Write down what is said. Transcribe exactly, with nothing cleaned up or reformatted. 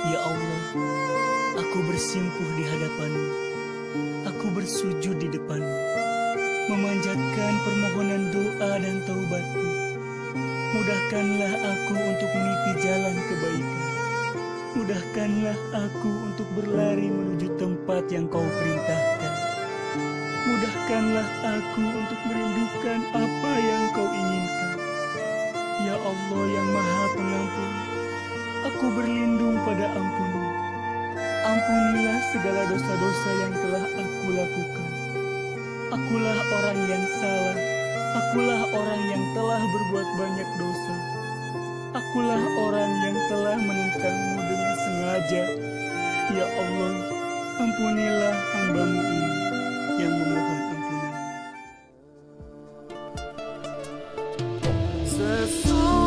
Ya Allah, aku bersimpuh di hadapan-Mu. Aku bersujud di depan-Mu, memanjatkan permohonan doa dan taubatku. Mudahkanlah aku untuk meniti jalan kebaikan. Mudahkanlah aku untuk berlari menuju tempat yang Kau perintahkan. Mudahkanlah aku untuk merindukan apa yang Kau inginkan. Ya Allah yang Maha Pengampun, aku berlindung pada ampun-Mu. Ampunilah segala dosa-dosa yang telah aku lakukan. Akulah orang yang salah. Akulah orang yang telah berbuat banyak dosa. Akulah orang yang telah menentang-Mu dengan sengaja. Ya Allah, ampunilah hamba-Mu ini yang memohon ampunan. Sesungguhnya